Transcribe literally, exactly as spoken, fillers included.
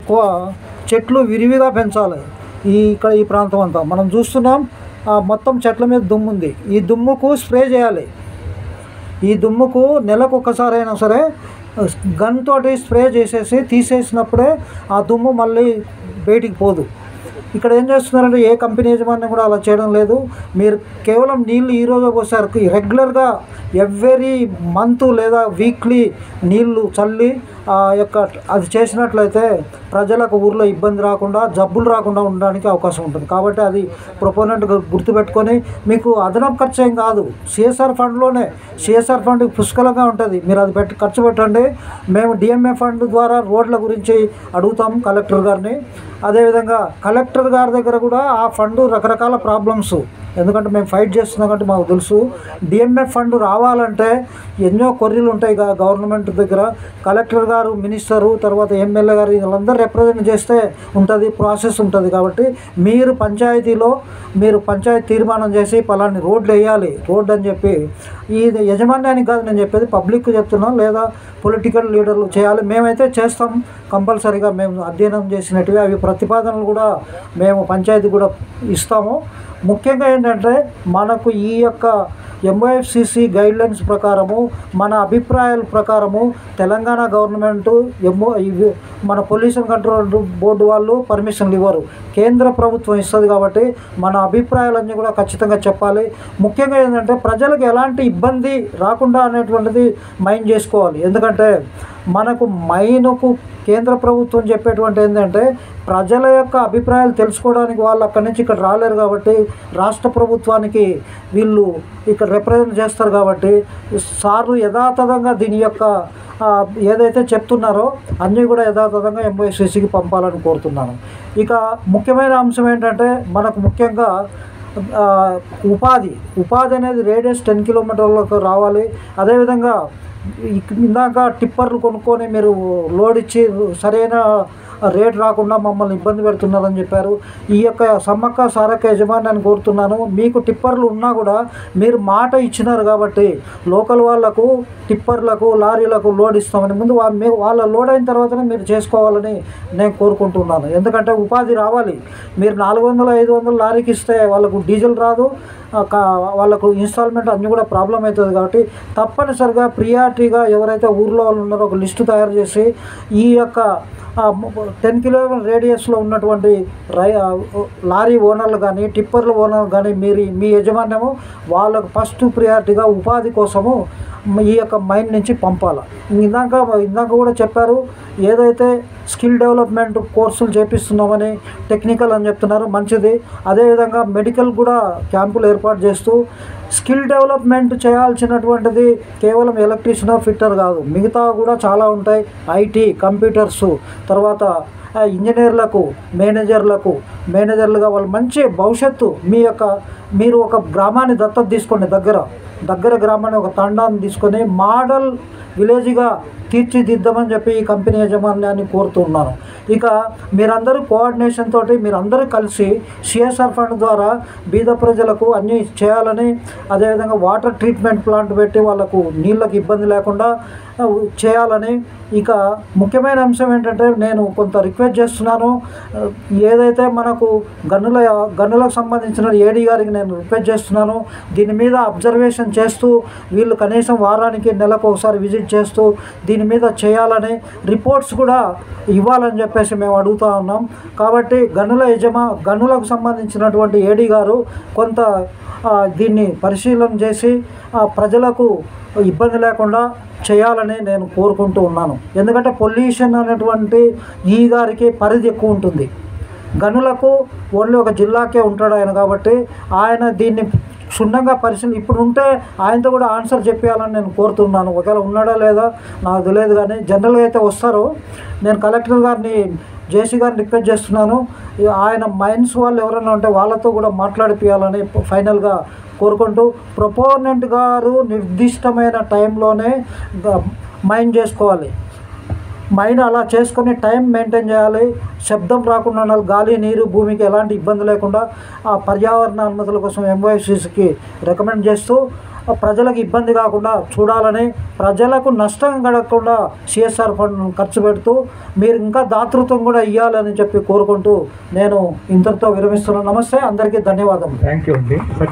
ఎక్కువ చెట్లు విరివిగా పెంచాలి. ఈ ఇక్కడ ఈ ప్రాంతం అంతా మనం చూస్తున్నాం, మొత్తం చెట్ల మీద దుమ్ము ఉంది. ఈ దుమ్ముకు స్ప్రే చేయాలి. ఈ దుమ్ముకు నెలకు ఒక్కసారి అయినా సరే గన్ తోటి స్ప్రే చేసేసి తీసేసినప్పుడే ఆ దుమ్ము మళ్ళీ బయటికి పోదు. ఇక్కడ ఏం చేస్తున్నారంటే ఏ కంపెనీ యజమాని కూడా అలా చేయడం లేదు. మీరు కేవలం నీళ్ళు ఈరోజు ఒకసారి రెగ్యులర్గా ఎవ్రీ మంత్ లేదా వీక్లీ నీళ్లు చల్లి ఆ యొక్క అది చేసినట్లయితే ప్రజలకు ఊర్లో ఇబ్బంది రాకుండా జబ్బులు రాకుండా ఉండడానికి అవకాశం ఉంటుంది. కాబట్టి అది ప్రొపోనెంట్ గుర్తుపెట్టుకొని, మీకు అదనపు ఖర్చు ఏం కాదు, సిఎస్ఆర్ ఫండ్లోనే సిఎస్ఆర్ ఫండ్ పుష్కలంగా ఉంటుంది. మీరు అది పెట్టి ఖర్చు పెట్టండి. మేము డిఎంఏ ఫండ్ ద్వారా రోడ్ల గురించి అడుగుతాం కలెక్టర్ గారిని. అదేవిధంగా కలెక్టర్ గారి దగ్గర కూడా ఆ ఫండ్ రకరకాల ప్రాబ్లమ్స్, ఎందుకంటే మేము ఫైట్ చేస్తున్నాం కాబట్టి మాకు తెలుసు. డిఎంఎఫ్ ఫండ్ రావాలంటే ఎన్నో కొర్రీలు ఉంటాయి గవర్నమెంట్ దగ్గర. కలెక్టర్ గారు, మినిస్టరు, తర్వాత ఎమ్మెల్యే గారు వీళ్ళందరూ రిప్రజెంట్ చేస్తే ఉంటుంది, ప్రాసెస్ ఉంటుంది. కాబట్టి మీరు పంచాయతీలో మీరు పంచాయతీ తీర్మానం చేసి పలాని రోడ్లు వేయాలి రోడ్డు అని చెప్పి, ఈ యజమాన్యానికి కాదు నేను చెప్పేది, పబ్లిక్ చెప్తున్నాం, లేదా పొలిటికల్ లీడర్లు చేయాలి. మేమైతే చేస్తాం కంపల్సరీగా. మేము అధ్యయనం చేసినట్టుగా అవి ప్రతిపాదనలు కూడా మేము పంచాయతీ కూడా ఇస్తాము. ముఖ్యంగా ఏంటంటే మనకు ఈ యొక్క ఎంఓఎఫ్సిసి గైడ్లైన్స్ ప్రకారము, మన అభిప్రాయాల ప్రకారము తెలంగాణ గవర్నమెంట్ ఎంఓ మన పొల్యూషన్ కంట్రోల్ బోర్డు వాళ్ళు పర్మిషన్లు ఇవ్వరు, కేంద్ర ప్రభుత్వం ఇస్తుంది. కాబట్టి మన అభిప్రాయాలన్నీ కూడా ఖచ్చితంగా చెప్పాలి. ముఖ్యంగా ఏంటంటే ప్రజలకు ఎలాంటి ఇబ్బంది రాకుండా అనేటువంటిది మైండ్ చేసుకోవాలి. ఎందుకంటే మనకు మైనుకు కేంద్ర ప్రభుత్వం చెప్పేటువంటి ఏంటంటే ప్రజల యొక్క అభిప్రాయాలు తెలుసుకోవడానికి వాళ్ళు అక్కడి నుంచి ఇక్కడ రాలేరు. కాబట్టి రాష్ట్ర ప్రభుత్వానికి వీళ్ళు ఇక్కడ రిప్రజెంట్ చేస్తారు. కాబట్టి సార్లు యథాతథంగా దీని యొక్క ఏదైతే చెప్తున్నారో అన్నీ కూడా యథాతథంగా ఎంఓఎఫ్సిసికి పంపాలని కోరుతున్నాను. ఇక ముఖ్యమైన అంశం ఏంటంటే మనకు ముఖ్యంగా ఉపాధి ఉపాధి అనేది రేడియస్ టెన్ కిలోమీటర్లకు రావాలి. అదేవిధంగా ఇందాక టిప్పర్లు కొనుక్కొని మీరు లోడ్ ఇచ్చి సరైన రేట్ రాకుండా మమ్మల్ని ఇబ్బంది పెడుతున్నారని చెప్పారు. ఈ యొక్క సమ్మక్క సారక్క యజమాన్యాన్ని కోరుతున్నాను, మీకు టిప్పర్లు ఉన్నా కూడా మీరు మాట ఇచ్చినారు కాబట్టి లోకల్ వాళ్లకు టిప్పర్లకు లారీలకు లోడ్ ఇస్తామని ముందు వాళ్ళ లోడ్ అయిన తర్వాతనే మీరు చేసుకోవాలని నేను కోరుకుంటున్నాను. ఎందుకంటే ఉపాధి రావాలి. మీరు నాలుగు వందలు ఐదు వందలు లారీకి ఇస్తే వాళ్ళకు డీజిల్ రాదు, వాళ్ళకు ఇన్స్టాల్మెంట్ అన్నీ కూడా ప్రాబ్లం అవుతుంది. కాబట్టి తప్పనిసరిగా ప్రియారిటీగా ఎవరైతే ఊర్లో వాళ్ళు ఉన్నారో ఒక లిస్టు తయారు చేసి ఈ యొక్క టెన్ కిలోమీటర్ రేడియస్లో ఉన్నటువంటి రై లారీ ఓనర్లు కానీ టిప్పర్ల ఓనర్లు కానీ మీరు మీ యజమాన్యము వాళ్ళకు ఫస్ట్ ప్రియారిటీగా ఉపాధి కోసము ఈ యొక్క మైండ్ నుంచి పంపాలి. ఇందాక ఇందాక కూడా చెప్పారు, ఏదైతే స్కిల్ డెవలప్మెంట్ కోర్సులు చేపిస్తున్నామని టెక్నికల్ అని చెప్తున్నారు, మంచిది. అదేవిధంగా మెడికల్ కూడా క్యాంపులు ఏర్పాటు చేస్తూ స్కిల్ డెవలప్మెంట్ చేయాల్సినటువంటిది కేవలం ఎలక్ట్రీషియన్ ఫిట్టర్ కాదు, మిగతా కూడా చాలా ఉంటాయి. ఐటీ, కంప్యూటర్సు, తర్వాత ఇంజనీర్లకు, మేనేజర్లకు మేనేజర్లుగా వాళ్ళు మంచి భవిష్యత్తు. మీ యొక్క మీరు ఒక గ్రామాన్ని దత్తత తీసుకోండి, దగ్గర దగ్గర గ్రామాన్ని ఒక తండాన్ని తీసుకొని మోడల్ విలేజ్గా తీర్చిదిద్దామని చెప్పి ఈ కంపెనీ యజమాన్యాన్ని కోరుతున్నాను. ఇక మీరందరూ కోఆర్డినేషన్ తోటి మీరందరూ కలిసి సిఎస్ఆర్ ఫండ్ ద్వారా బీద ప్రజలకు అన్నీ చేయాలని, అదేవిధంగా వాటర్ ట్రీట్మెంట్ ప్లాంట్ పెట్టి వాళ్ళకు నీళ్ళకి ఇబ్బంది లేకుండా చేయాలని. ఇక ముఖ్యమైన అంశం ఏంటంటే నేను కొంత రిక్వెస్ట్ చేస్తున్నాను, ఏదైతే మనకు గనుల గనులకు సంబంధించిన ఏడీ గారికి నేను రిక్వెస్ట్ చేస్తున్నాను, దీని మీద అబ్జర్వేషన్ చేస్తూ వీళ్ళు కనీసం వారానికి నెలకు ఒకసారి విజిట్ చేస్తూ దీని మీద చేయాలని, రిపోర్ట్స్ కూడా ఇవ్వాలని చెప్పేసి మేము అడుగుతూ ఉన్నాం. కాబట్టి గనుల యజమా గనులకు సంబంధించినటువంటి ఏడీ గారు కొంత దీన్ని పరిశీలన చేసి ప్రజలకు ఇబ్బంది లేకుండా చేయాలని నేను కోరుకుంటూ ఉన్నాను. ఎందుకంటే పొల్యూషన్ అనేటువంటి ఈ గారికి పరిధి ఎక్కువ ఉంటుంది, గనులకు ఓన్లీ ఒక జిల్లాకే ఉంటాడు ఆయన. కాబట్టి ఆయన దీన్ని క్షుణ్ణంగా పరిశీలన ఇప్పుడు ఉంటే ఆయనతో కూడా ఆన్సర్ చెప్పేయాలని నేను కోరుతున్నాను. ఒకవేళ ఉన్నాడా లేదా నాకు తెలియదు, కానీ జనరల్గా అయితే వస్తారు. నేను కలెక్టర్ గారిని, జేసీ గారిని రిక్వెస్ట్ చేస్తున్నాను, ఆయన మైన్స్ వాళ్ళు ఎవరైనా ఉంటే వాళ్ళతో కూడా మాట్లాడిపియాలని ఫైనల్గా కోరుకుంటూ, ప్రొపోనెంట్ గారు నిర్దిష్టమైన టైంలోనే మైండ్ చేసుకోవాలి. మైండ్ అలా చేసుకొని టైం మెయింటైన్ చేయాలి, శబ్దం రాకుండా ఉండాలి, గాలి నీరు భూమికి ఎలాంటి ఇబ్బంది లేకుండా ఆ పర్యావరణ అనుమతుల కోసం ఎంఓఎఫ్సిసికి రికమెండ్ చేస్తూ ప్రజలకు ఇబ్బంది కాకుండా చూడాలని, ప్రజలకు నష్టం కలగకుండా సిఎస్ఆర్ ఫండ్ ఖర్చు పెడుతూ మీరు ఇంకా దాతృత్వం కూడా ఇవ్వాలని చెప్పి కోరుకుంటూ నేను ఇంతటితో విరమిస్తున్నాను. నమస్తే, అందరికీ ధన్యవాదాలు. థ్యాంక్ యూ అండి.